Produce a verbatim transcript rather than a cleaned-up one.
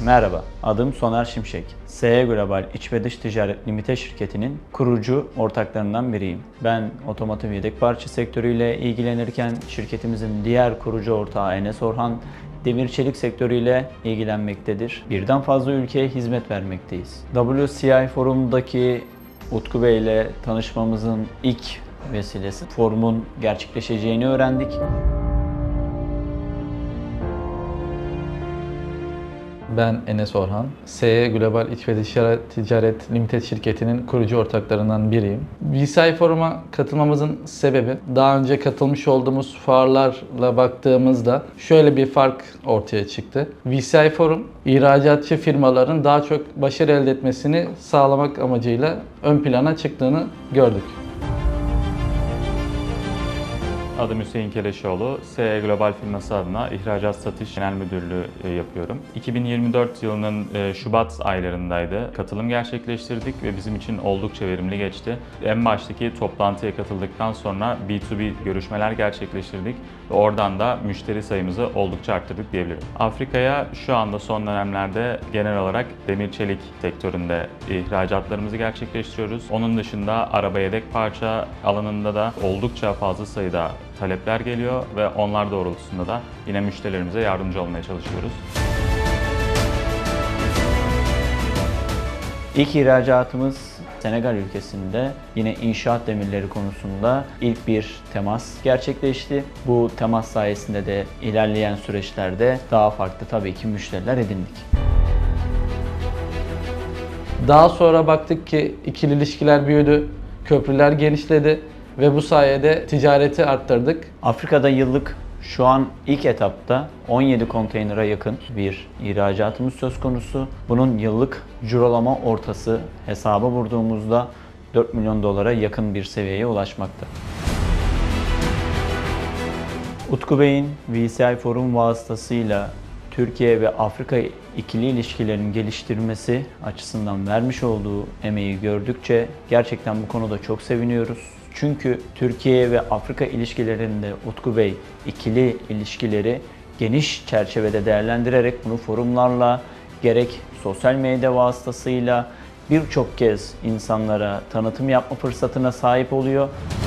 Merhaba, adım Soner Şimşek. S E Global İç ve Dış Ticaret Limited şirketinin kurucu ortaklarından biriyim. Ben otomotiv yedek parça sektörüyle ilgilenirken şirketimizin diğer kurucu ortağı Enes Orhan demir çelik sektörüyle ilgilenmektedir. Birden fazla ülkeye hizmet vermekteyiz. W C I Forum'daki Utku Bey ile tanışmamızın ilk vesilesi forumun gerçekleşeceğini öğrendik. Ben Enes Orhan, S E Global İç ve Dış Ticaret Limited şirketinin kurucu ortaklarından biriyim. V C I Forum'a katılmamızın sebebi, daha önce katılmış olduğumuz fuarlarla baktığımızda şöyle bir fark ortaya çıktı. V C I Forum, ihracatçı firmaların daha çok başarı elde etmesini sağlamak amacıyla ön plana çıktığını gördük. Adım Hüseyin Keleşoğlu, S E Global firması adına ihracat satış genel müdürlüğü yapıyorum. iki bin yirmi dört yılının Şubat aylarındaydı. Katılım gerçekleştirdik ve bizim için oldukça verimli geçti. En baştaki toplantıya katıldıktan sonra B iki B görüşmeler gerçekleştirdik ve oradan da müşteri sayımızı oldukça arttırdık diyebilirim. Afrika'ya şu anda son dönemlerde genel olarak demir çelik sektöründe ihracatlarımızı gerçekleştiriyoruz. Onun dışında araba yedek parça alanında da oldukça fazla sayıda talepler geliyor ve onlar doğrultusunda da yine müşterilerimize yardımcı olmaya çalışıyoruz. İlk ihracatımız Senegal ülkesinde yine inşaat demirleri konusunda ilk bir temas gerçekleşti. Bu temas sayesinde de ilerleyen süreçlerde daha farklı tabii ki müşteriler edindik. Daha sonra baktık ki ikili ilişkiler büyüdü, köprüler genişledi ve bu sayede ticareti arttırdık. Afrika'da yıllık şu an ilk etapta on yedi konteynere yakın bir ihracatımız söz konusu. Bunun yıllık cirolama ortası hesaba vurduğumuzda dört milyon dolara yakın bir seviyeye ulaşmakta. Utku Bey'in V C I Forum vasıtasıyla Türkiye ve Afrika ikili ilişkilerinin geliştirmesi açısından vermiş olduğu emeği gördükçe gerçekten bu konuda çok seviniyoruz. Çünkü Türkiye ve Afrika ilişkilerinde Utku Bey ikili ilişkileri geniş çerçevede değerlendirerek bunu forumlarla gerek sosyal medya vasıtasıyla birçok kez insanlara tanıtım yapma fırsatına sahip oluyor.